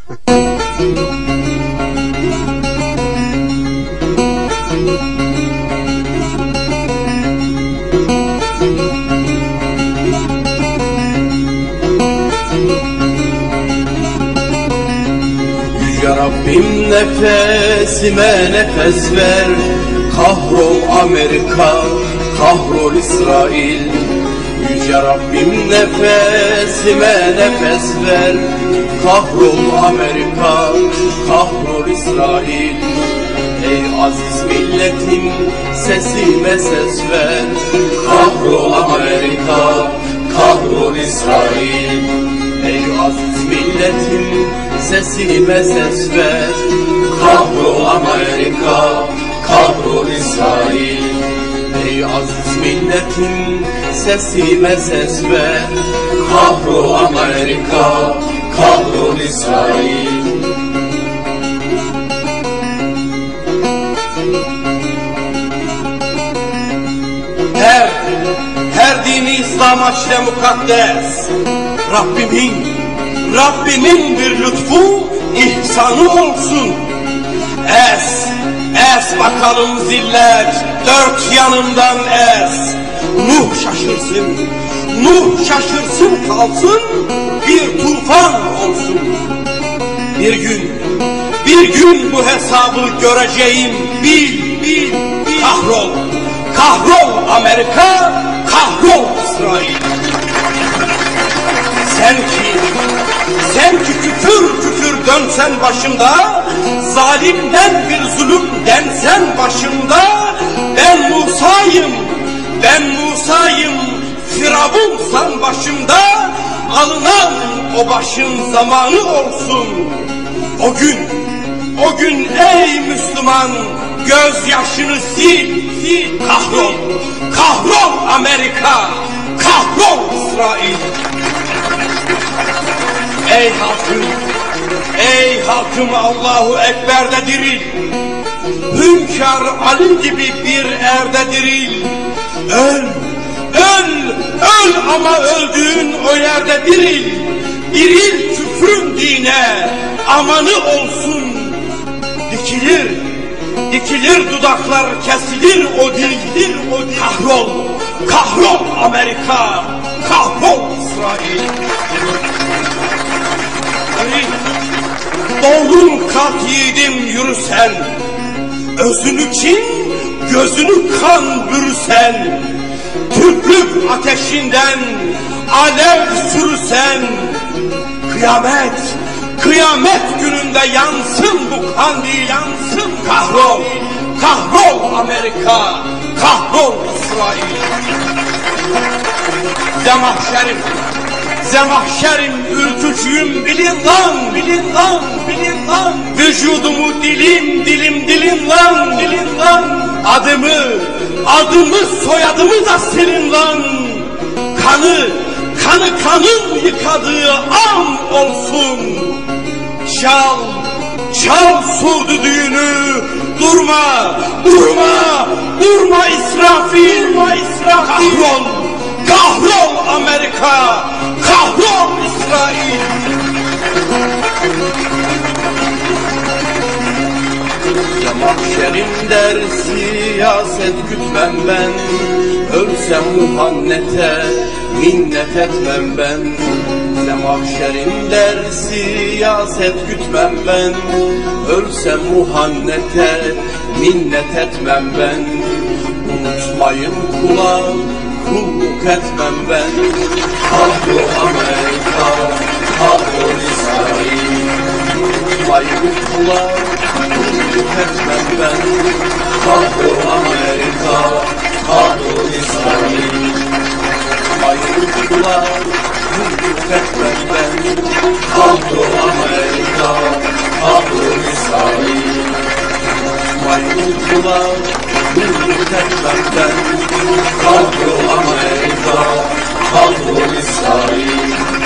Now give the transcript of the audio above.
Yüce Rabbim nefesime nefes ver. Kahrol Amerika, kahrol İsrail. Yüce Rabbim nefesime nefes ver. Kahrol Amerika, kahrol İsrail. Ey aziz milletim, sesime ses ver. Kahrol Amerika, kahrol İsrail. Ey aziz milletim, sesime ses ver. Kahrol Amerika, kahrol İsrail. Ey aziz milletim, sesime ses ver. Kahrol Amerika, kahrol İsrail. Her dini İslam aşre mukaddes. Rabbimin bir lütfu, ihsanı olsun. Es bakalım zillet, dört yanımdan es. Nuh şaşırsın kalsın, bir tufan olsun. Bir gün bu hesabı göreceğim, bil. Kahrol Amerika, kahrol İsrail. Sen ki küfür dönsen başımda, zalimden bir zulüm densen başımda, ben Musa'yım, Firavunsan başımda, alınan o başın zamanı olsun. O gün ey Müslüman, gözyaşını sil. Kahrol Amerika, kahrol İsrail. Ey halkım, Allahu Ekber'de diril. Hünkâr Ali gibi bir erde diril. Öl ama öldüğün o yerde diril. Diril küfrün dine, amanı olsun. Dikilir dudaklar, kesilir o dil. Kahrol Amerika, kahrol İsrail. Doğdun kalk yiğidim, yürü sen. Özünü kin, gözünü kan bürüsen. Türklük ateşinden alev sürüsen. Kıyamet gününde yansın bu kandil, yansın. Kahrol Amerika, kahrol İsrail. Zemahşerim, ülkücüyüm, bilin lan. Vücudumu dilim lan. Adımı soyadımı da senin lan. Kanın yıkadığı an olsun. Çal sur düdüğünü, durma İsrafil. Kahrol Amerika, kahrol İsrail. Mahşerim der siyaset gütmem ben. Ölsem muhannete minnet etmem ben. Mahşerim der siyaset gütmem ben. Ölsem muhannete minnet etmem ben. Unutmayın kula, kulluk etmem ben. Kahrol Amerika, kahrol İsrail. Unutmayın kula, kulluk etmem ben. Kahrol Amerika, kahrol İsrail. Unutmayın kula, kulluk etmem ben. Kahrol Amerika, kahrol İsrail. Unutmayın kula, kulluk etmem ben. Kahrol Amerika, kahrol İsrail.